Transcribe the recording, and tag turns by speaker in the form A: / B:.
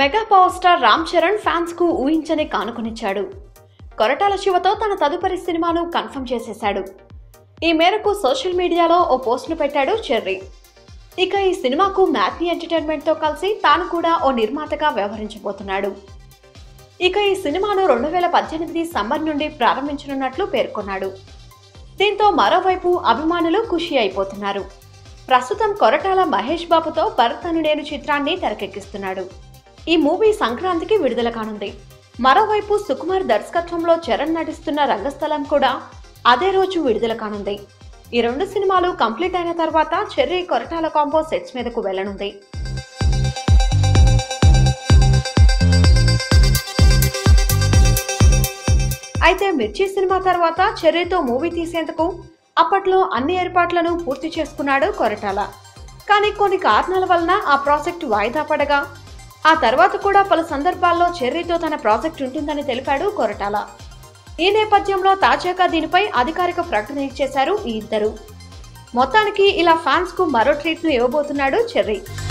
A: Mega power star Ram Charan fans కు ఊహించని కానుకనిచ్చాడు. కొరటాల శివతో తన తదుపరి సినిమాను కన్ఫర్మ్ చేసేశాడు. ఈ మేరకు సోషల్ మీడియాలో ఓ పోస్ట్ను పెట్టాడు చెర్రీ. ఇక ఈ సినిమాకు మ్యాట్నీ ఎంటర్టైన్మెంట్ తో కలిసి తాను కూడా ఓ నిర్మాతగా వ్యవహరించబోతున్నాడు. ఇక ఈ సినిమాను 2018 సమ్మర్ నుండి ప్రారంభించనున్నట్లు పేర్కొన్నాడు. దీంతో మరోవైపు అభిమానులు ఖుషి అయిపోతున్నారు. ప్రస్తుతం కొరటాల మహేష్ బాబుతో భరత్ అను నేను చిత్రాన్ని తెరకెక్కిస్తున్నాడు. ఈ మూవీ సంక్రాంతికి విడుదల కానుంది. మరోవైపు సుకుమార్ దర్శకత్వంలో చరణ్ నటిస్తున్న రంగస్థలం కూడా అదే రోజు విడుదల కానుంది. ఈ రెండు సినిమాలు కంప్లీట్ అయిన తర్వాత చెర్రీ కొరటాల కాంబో సెట్స్ మీదకు వెళ్లనుంది. అయితే మిర్చి సినిమా తర్వాత చెర్రీతో మూవీ తీసేందుకు అప్పట్లో అన్ని ఏర్పాట్లను పూర్తి చేసుకున్నాడు కొరటాల. కానీ కొన్ని కారణాల వలన ఆ ప్రాజెక్టు వాయిదా పడగా ఆ తర్వాత కూడా పలు సందర్భాల్లో చెర్రీతో తన ప్రాజెక్ట్ ఉంటుందని తెలిపాడు కొరటాల. ఈ నేపథ్యంలో తాజాగా దీనిపై అధికారిక ప్రకటన ఇచ్చేశారు ఈ ఇద్దరు. మొత్తానికి ఇలా ఫ్యాన్స్ కు మరో ట్రీట్ ను ఇవ్వబోతున్నాడు చెర్రీ.